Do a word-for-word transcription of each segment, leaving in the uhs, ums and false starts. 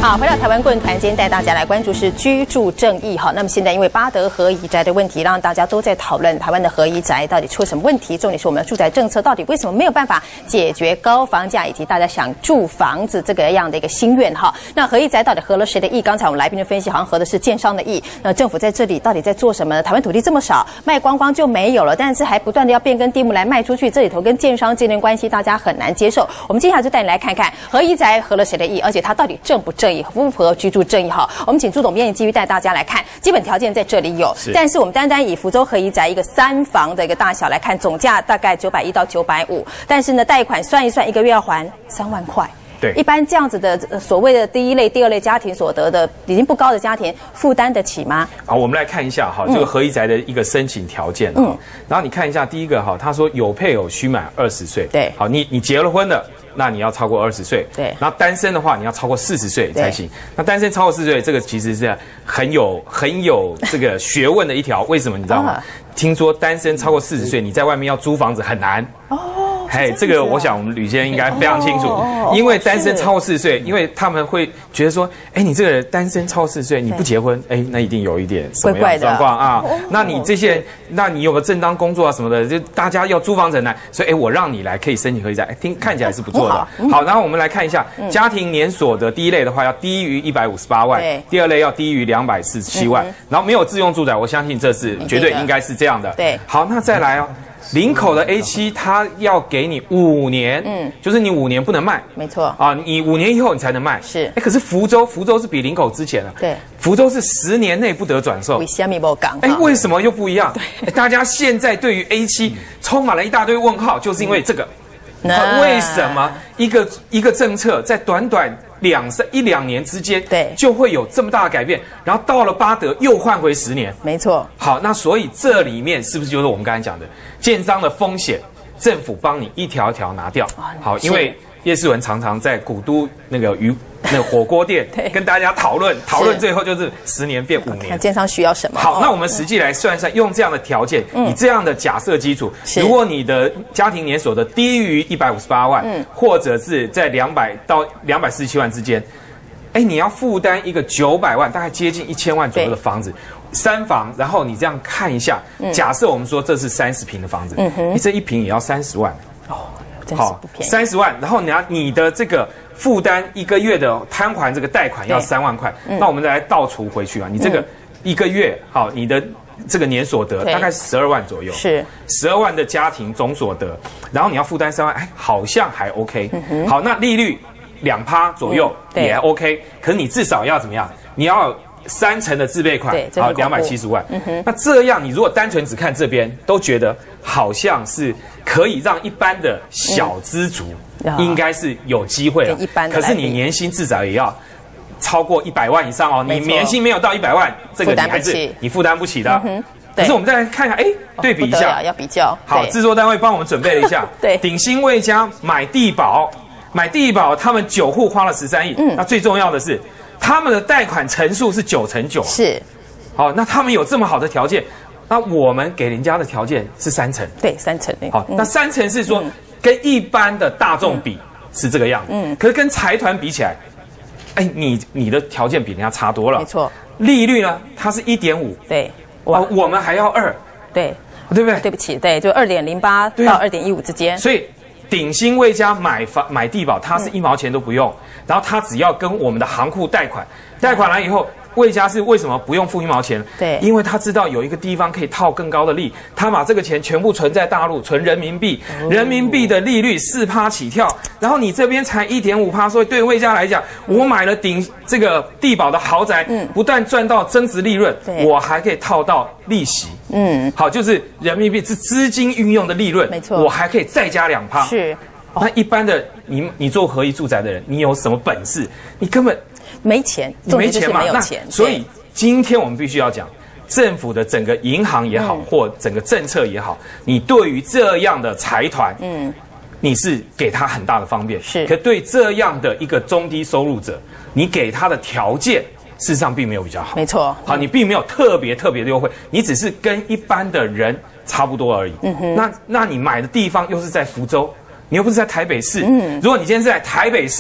好，回到台湾棍团，今天带大家来关注是居住正义。好，那么现在因为八德合宜宅的问题，让大家都在讨论台湾的合宜宅到底出了什么问题。重点是我们的住宅政策到底为什么没有办法解决高房价以及大家想住房子这个样的一个心愿哈？那合宜宅到底合了谁的意？刚才我们来宾的分析好像合的是建商的意。那政府在这里到底在做什么呢？台湾土地这么少，卖光光就没有了，但是还不断的要变更地目来卖出去，这里头跟建商之间的关系大家很难接受。我们接下来就带你来看看合宜宅合了谁的意，而且它到底正不正义？符不符合居住正义？哈，我们请朱总编辑继续带大家来看，基本条件在这里有，但是我们单单以福州合宜宅一个三房的一个大小来看，总价大概九百一到九百五，但是呢，贷款算一算，一个月要还三万块。对，一般这样子的、呃、所谓的第一类、第二类家庭所得的已经不高的家庭，负担得起吗？ 好，我们来看一下哈，这个合宜宅的一个申请条件。嗯，然后你看一下第一个哈，他说有配偶需满二十岁。对，好，你你结了婚了。那你要超过二十岁，对。然后单身的话，你要超过四十岁才行。那单身超过四十岁，这个其实是很有很有这个学问的一条。为什么你知道吗？听说单身超过四十岁，你在外面要租房子很难。哦，嘿，这个我想我们吕先生应该非常清楚，因为单身超过四十岁，因为他们会觉得说，哎，你这个单身超过四十岁，你不结婚，哎，那一定有一点什么样的状况啊？那你这些，那你有个正当工作啊什么的，就大家要租房子很难，所以哎，我让你来可以申请合宜宅，哎，听看起来是不错。好，然后我们来看一下家庭年所得，第一类的话要低于一百五十八万，第二类要低于两百四十七万，然后没有自用住宅，我相信这是绝对应该是这样的。对，好，那再来哦，林口的 A 七，它要给你五年，嗯，就是你五年不能卖，没错啊，你五年以后你才能卖。是，哎，可是福州，福州是比林口之前了，对，福州是十年内不得转售。为什么不讲？哎，为什么又不一样？对，大家现在对于 A 七充满了一大堆问号，就是因为这个。为什么一个一个政策在短短两三一两年之间，对，就会有这么大的改变？然后到了八德又换回十年，没错。好，那所以这里面是不是就是我们刚才讲的建商的风险？政府帮你一条一条拿掉。好，因为叶世文常常在古都那个鱼那个火锅店跟大家讨论，讨论最后就是十年变五年。看建商需要什么？好，那我们实际来算一算，用这样的条件，以这样的假设基础，如果你的家庭年所得低于一百五十八万，或者是在两百到两百四十七万之间，哎，你要负担一个九百万，大概接近一千万左右的房子。三房，然后你这样看一下，假设我们说这是三十平的房子，你这一平也要三十万哦，好，三十万，然后你要你的这个负担一个月的摊还这个贷款要三万块，那我们再来倒除回去啊，你这个一个月好，你的这个年所得大概十二万左右，是十二万的家庭总所得，然后你要负担三万，哎，好像还 OK，好，那利率两趴左右也 OK，可是你至少要怎么样？你要三成的自备款，好，两百七十万。嗯、那这样，你如果单纯只看这边，都觉得好像是可以让一般的小资族应该是有机会了。嗯、可是你年薪至少也要超过一百万以上哦。你年薪没有到一百万，这个你还是你负担不起的。嗯、可是我们再来看看，哎，对比一下，要比较。好，制作单位帮我们准备了一下，对，鼎新魏家买地保，买地保，他们九户花了十三亿。嗯，那最重要的是。他们的贷款成数是九成九，是，好，那他们有这么好的条件，那我们给人家的条件是三成，对，三成，好，嗯、那三成是说、嗯、跟一般的大众比是这个样子，嗯，可是跟财团比起来，哎，你你的条件比人家差多了，没错，利率呢，它是一点五，对，哦，我们还要二，对，对不对？对不起，对，就二点零八到二点一五之间，所以。鼎新魏家买房买地保，他是一毛钱都不用，嗯、然后他只要跟我们的行库贷款，贷款来以后，魏家是为什么不用付一毛钱？对，因为他知道有一个地方可以套更高的利，他把这个钱全部存在大陆，存人民币，嗯、人民币的利率四趴起跳，然后你这边才一点五趴，所以对魏家来讲，嗯、我买了鼎这个地保的豪宅，嗯、不但赚到增值利润，我还可以套到利息。嗯，好，就是人民币是资金运用的利润，没错，我还可以再加两趴。是，哦、那一般的你你做合宜住宅的人，你有什么本事？你根本没钱，你没钱嘛，没有钱。所以今天我们必须要讲，政府的整个银行也好，嗯、或整个政策也好，你对于这样的财团，嗯，你是给他很大的方便，是。可对这样的一个中低收入者，你给他的条件。事实上并没有比较好，没错。好，你并没有特别特别的优惠，你只是跟一般的人差不多而已。嗯哼。那那你买的地方又是在福州，你又不是在台北市。嗯。如果你今天是在台北市，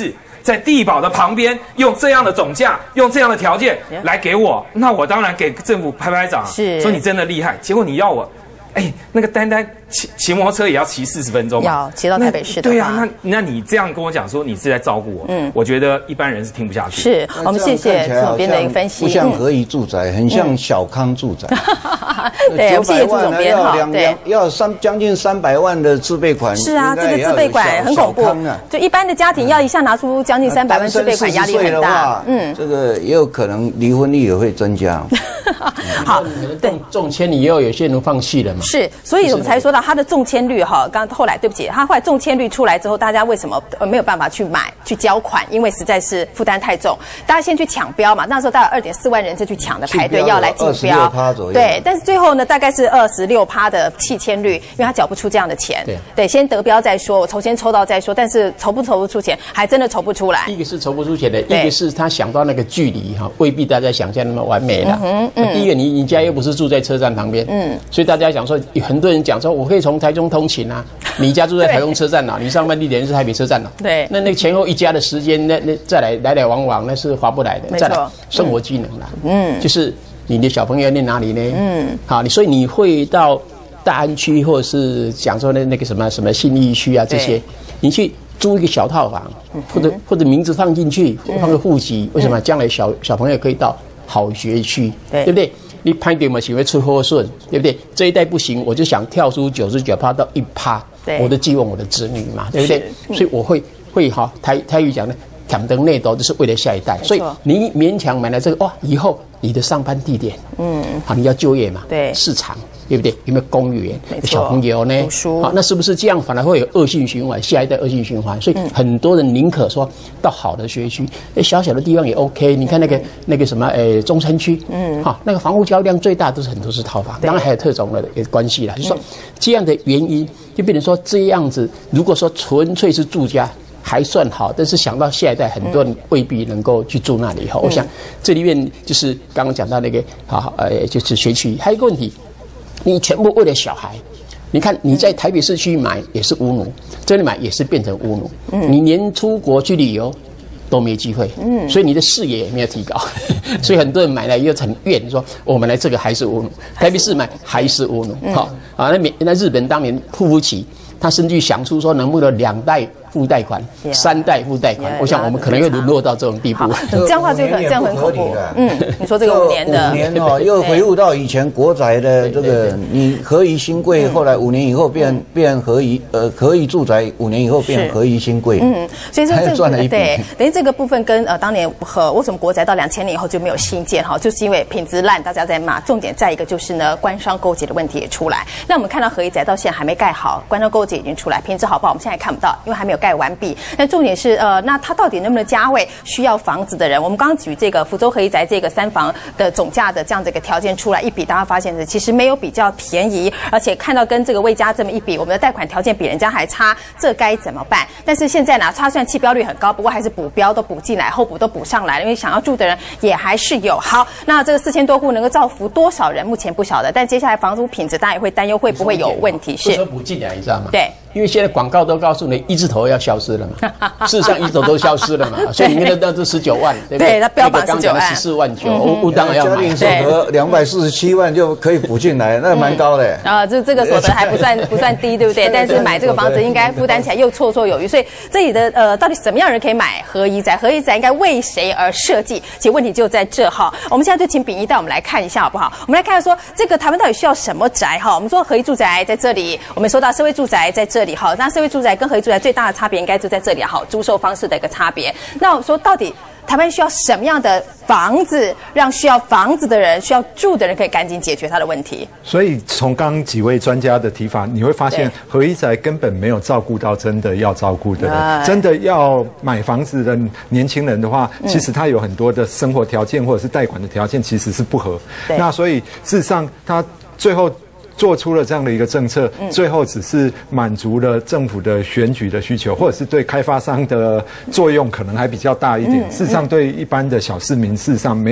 在地保的旁边用这样的总价，用这样的条件来给我，那我当然给政府拍拍掌，是说你真的厉害。结果你要我，哎，那个单单骑骑摩托车也要骑四十分钟， 要骑到台北市的。 对啊，那那你这样跟我讲说你是在照顾我，嗯，我觉得一般人是听不下去。 是我们谢谢左边的一个分析， 不像合宜住宅，很像小康住宅。 对，谢谢朱总编哈， 对，要三将近三百万的自备款。 是啊，这个自备款很恐怖，就一般的家庭要一下拿出将近三百万自备款，压力很大。 嗯，这个也有可能离婚率也会增加。 好，对，中签以后有些人放弃了嘛。 是，所以我们才说到他的中签率哈，刚后来对不起，他后来中签率出来之后，大家为什么没有办法去买去交款？因为实在是负担太重，大家先去抢标嘛。那时候大概二点四万人次去抢的排队要来竞标，对，但是最后呢，大概是二十六趴的弃签率，因为他缴不出这样的钱。对，对，先得标再说，我筹签抽到再说，但是筹不筹不出钱，还真的筹不出来。 一个是筹不出钱的，一个是他想到那个距离哈，未必大家想象那么完美的。嗯嗯。第一个，你你家又不是住在车站旁边，嗯，所以大家讲说，很多人讲说，我可以从台中通勤啊。你家住在台中车站哪？你上班地点是台北车站哪？ 对。 那那个前后一家的时间，那那再来来来往往，那是划不来的。 没错。 生活机能啦，嗯，就是你的小朋友念哪里呢？嗯，好，你所以你会到大安区，或者是讲说那那个什么什么信义区啊这些，你去租一个小套房，或者或者名字放进去，放个户籍，为什么？将来小小朋友可以到好学区，对不对？你拍点嘛，喜欢出货顺，对不对？这一代不行，我就想跳出九十九趴到一趴，我的寄望我的子女嘛，对不对？所以我会会哈台台语讲呢，抢灯内斗就是为了下一代，所以你勉强买了这个哇，以后你的上班地点，嗯，好，你要就业嘛，对，市场。对不对？有没有公园？小朋友呢？好，那是不是这样反而会有恶性循环？下一代恶性循环，所以很多人宁可说到好的学区，哎，小小的地方也 OK。你看那个那个什么，哎，中山区，嗯，好，那个房屋交易量最大都是很多是套房，当然还有特种的也关系啦。就是说这样的原因，就变成说这样子，如果说纯粹是住家还算好，但是想到下一代，很多人未必能够去住那里。哈，我想这里面就是刚刚讲到那个，好，呃，就是学区，还有一个问题。你全部为了小孩，你看你在台北市区买也是乌奴，这里买也是变成乌奴。嗯，你连出国去旅游都没机会，嗯，所以你的视野也没有提高，所以很多人买来又很怨说，我们来这个还是乌奴，台北市买还是乌奴。好啊，那美那日本当年付不起，他甚至想出说能不能两代付贷款，三代付贷款，我想我们可能又沦落到这种地步。 这样的话就很这样很恐怖。嗯，你说这个五年的五年哦，又回复到以前国宅的这个，你合宜新贵，后来五年以后变变合宜呃合宜住宅，五年以后变合宜新贵。嗯， 所以说这个对，等于这个部分跟呃当年和为什么国宅到两千年以后就没有新建哈，就是因为品质烂，大家在骂。重点再一个就是呢，官商勾结的问题也出来。那我们看到合宜宅到现在还没盖好，官商勾结已经出来，品质好不好我们现在看不到，因为还没有盖完毕。但重点是，呃，那它到底能不能加位？需要房子的人，我们刚刚举这个福州合宜宅这个三房的总价的这样的一个条件出来一比，大家发现是其实没有比较便宜，而且看到跟这个魏家这么一比，我们的贷款条件比人家还差，这该怎么办？但是现在呢，它虽然弃标率很高，不过还是补标都补进来，后补都补上来了，因为想要住的人也还是有。好，那这个四千多户能够造福多少人？目前不晓得，但接下来房租品质大家也会担忧会不会有问题？是说补进来，你知道吗？ 对。 因为现在广告都告诉你一字头要消失了嘛，事实上一字头都消失了嘛，所以里面的那是十九万，对不对？ 对，它标榜十九万， 十四万九，我当然要买。 家庭所得两百四十七万就可以补进来，那蛮高的。 啊，这这个所得还不算不算低，对不对？但是买这个房子应该负担起来又绰绰有余，所以这里的呃，到底什么样人可以买合宜宅？合宜宅应该为谁而设计？其实问题就在这哈。我们现在就请秉仪带我们来看一下好不好？我们来看说这个台湾到底需要什么宅哈？我们说合宜住宅在这里，我们说到社会住宅在这里哈，那社会住宅跟合宜住宅最大的差别应该就在这里啊，好，租售方式的一个差别。那我说到底台湾需要什么样的房子，让需要房子的人、需要住的人可以赶紧解决他的问题？ 所以从刚刚几位专家的提法，你会发现合宜宅根本没有照顾到真的要照顾的人。真的要买房子的年轻人的话，其实他有很多的生活条件或者是贷款的条件其实是不合。那所以事实上他最后做出了这样的一个政策，最后只是满足了政府的选举的需求，或者是对开发商的作用可能还比较大一点。事实上，对一般的小市民，事实上没有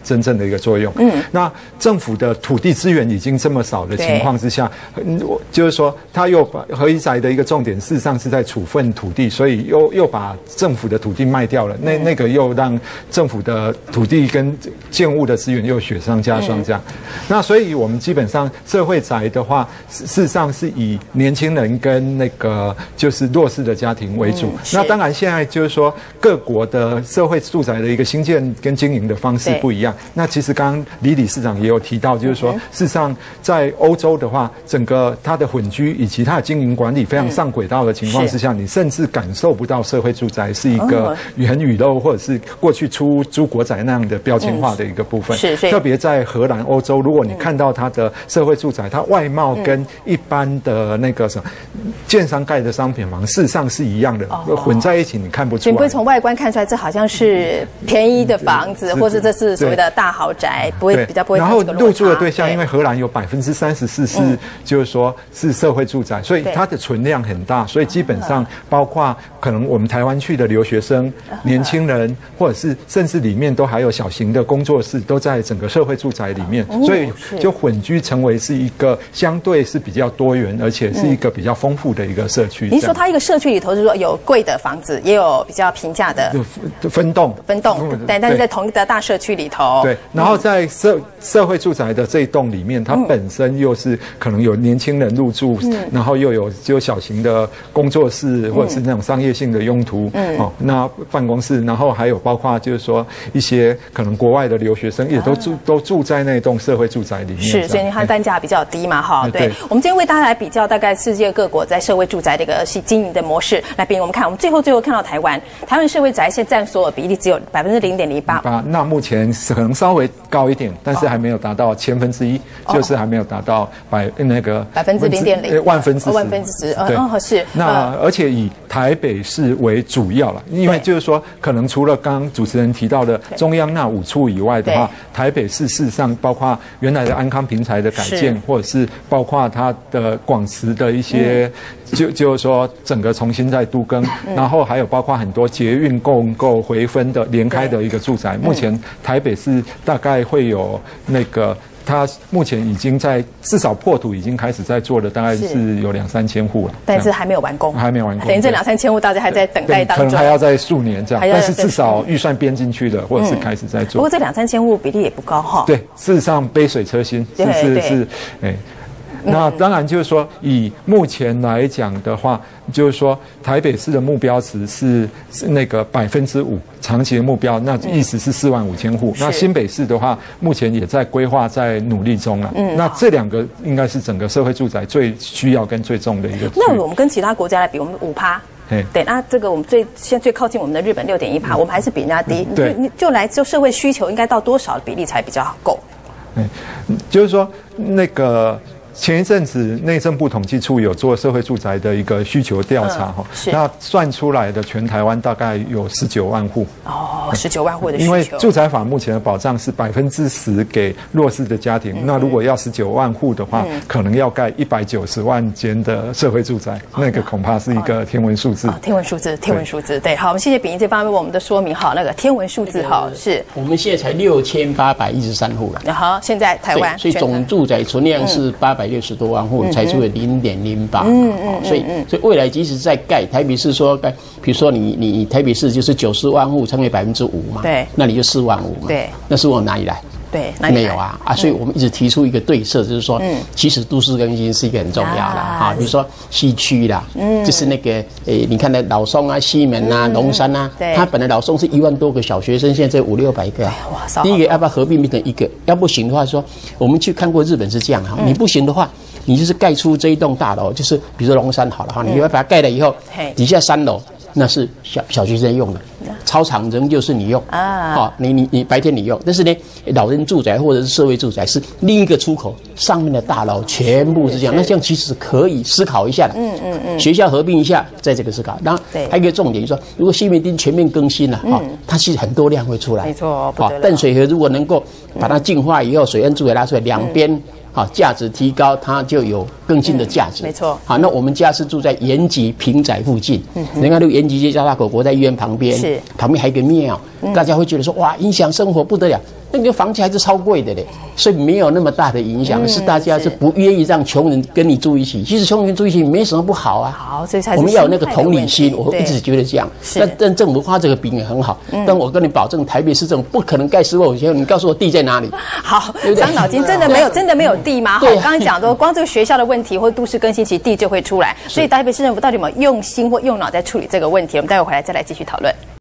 真正的一个作用。嗯，那政府的土地资源已经这么少的情况之下，嗯，就是说，他又把合宜宅的一个重点，事实上是在处分土地，所以又又把政府的土地卖掉了，那那个又让政府的土地跟建物的资源又雪上加霜这样。那所以我们基本上社会宅的话，事实上是以年轻人跟那个就是弱势的家庭为主。那当然现在就是说各国的社会住宅的一个兴建跟经营的方式不一样。那其实刚刚李理事长也有提到，就是说事实上在欧洲的话，整个它的混居以及它的经营管理非常上轨道的情况之下，你甚至感受不到社会住宅是一个很雨漏或者是过去出租国宅那样的标签化的一个部分。是，特别在荷兰、欧洲，如果你看到它的社会住宅，它外貌跟一般的那个什么建商盖的商品房事实上是一样的，混在一起你看不出来。 你不会从外观看出来这好像是便宜的房子，或者这是所谓的大豪宅，不会比较不会。 然后入住的对象，因为荷兰有百分之三十四是就是说是社会住宅，所以它的存量很大，所以基本上包括可能我们台湾去的留学生、年轻人，或者是甚至里面都还有小型的工作室，都在整个社会住宅里面，所以就混居成为是一个相对是比较多元，而且是一个比较丰富的一个社区。 您说它一个社区里头是说有贵的房子，也有比较平价的分栋， 分栋，但但是在同一个大社区里头， 对，然后在社社会住宅的这一栋里面，它本身又是可能有年轻人入住，然后又有就小型的工作室或者是那种商业性的用途，哦，那办公室，然后还有包括就是说一些可能国外的留学生也都住都住在那栋社会住宅里面， 是，所以它单价比较低嘛，哈，对。我们今天为大家来比较大概世界各国在社会住宅的一个经营的模式，来比我们看，我们最后最后看到台湾，台湾社会宅现在占所有比例只有百分之零点零八， 那目前是可能稍微高一点，但是还没有达到千分之一，就是还没有达到百那个百分之零点零万分之十， 万分之十，嗯，是。 那而且以台北市为主要了，因为就是说，可能除了刚刚主持人提到的中央那五处以外的话，台北市事实上包括原来的安康平台的改建，或者是包括它的广慈的一些，就就是说整个重新再都更，然后还有包括很多捷运共构回分的连开的一个住宅，目前台北市大概会有那个。它目前已经在至少破土已经开始在做了，大概是有两三千户了， 但是还没有完工， 还没有完工。 等于这两三千户大家还在等待当中， 可能还要在数年这样，但是至少预算编进去了，或者是开始在做。 不过这两三千户比例也不高哈。 对，事实上杯水车薪，是是是，哎。那当然就是说，以目前来讲的话，就是说台北市的目标值是是那个百分之五，长期的目标，那意思是四万五千户。那新北市的话，目前也在规划，在努力中了。嗯，那这两个应该是整个社会住宅最需要跟最重的一个。 那我们跟其他国家来比，我们五趴。对，那这个我们最现在最靠近我们的日本六点一趴，我们还是比人家低。对，你就来就社会需求应该到多少的比例才比较够？ 嗯，就是说那个。前一阵子内政部统计处有做社会住宅的一个需求调查哈，嗯、那算出来的全台湾大概有十九万户。 哦，十九万户的需求。 因为住宅法目前的保障是百分之十给弱势的家庭，嗯、那如果要十九万户的话，嗯、可能要盖一百九十万间的社会住宅，嗯、那个恐怕是一个天文数字。 哦、天文数字，天文数字，对。好，我们谢谢秉义这方面为我们的说明。好，那个天文数字哈是。 我们现在才六千八百一十三户了。 好，现在台湾， 所以总住宅存量是八百六十多万户。才出了零点零八，嗯嗯，所以所以未来即使在盖台北市说盖，比如说你你台北市就是九十万户乘以百分之五嘛，对，那你就四万五嘛，对，那四万哪里来？ 对， 没有啊啊，所以我们一直提出一个对策，就是说，嗯，其实都市更新是一个很重要的啊，比如说西区啦，嗯，就是那个诶，你看那老松啊、西门啊、龙山啊，对，它本来老松是一万多个小学生，现在只有五六百个，哇，第一个要不要合并变成一个？要不行的话，说我们去看过日本是这样哈，你不行的话。你就是盖出这一栋大楼，就是比如说龙山好了哈，你要把它盖了以后，底下三楼那是小小学生用的，操场仍旧是你用啊，好，你你你白天你用，但是呢，老人住宅或者是社会住宅是另一个出口，上面的大楼全部是这样，那这样其实可以思考一下的，嗯嗯嗯，学校合并一下，在这个思考，然后还有一个重点就是说，如果西门町全面更新了哈，它其实很多量会出来， 没错， 好，淡水河如果能够把它净化以后，水岸住宅拉出来，两边。 好，价值提高，它就有更新的价值。 嗯、没错。 好，那我们家是住在延吉平仔附近，嗯，你看那个延吉街交大口国在医院旁边，是旁边还有一个庙，嗯、大家会觉得说哇，影响生活不得了。那个房价还是超贵的嘞，所以没有那么大的影响，嗯、是大家是不愿意让穷人跟你住一起。其实穷人住一起没什么不好啊。 好，所以才我们要有那个同理心，我一直觉得这样。但但政府花这个饼也很好，嗯、但我跟你保证，台北市政府不可能盖十万五千，你告诉我地在哪里？ 好，伤脑筋，真的没有，真的没有地吗？好，刚才讲说，光这个学校的问题或者都市更新，其实地就会出来。所以台北市政府到底有没有用心或用脑在处理这个问题？我们待会回来再来继续讨论。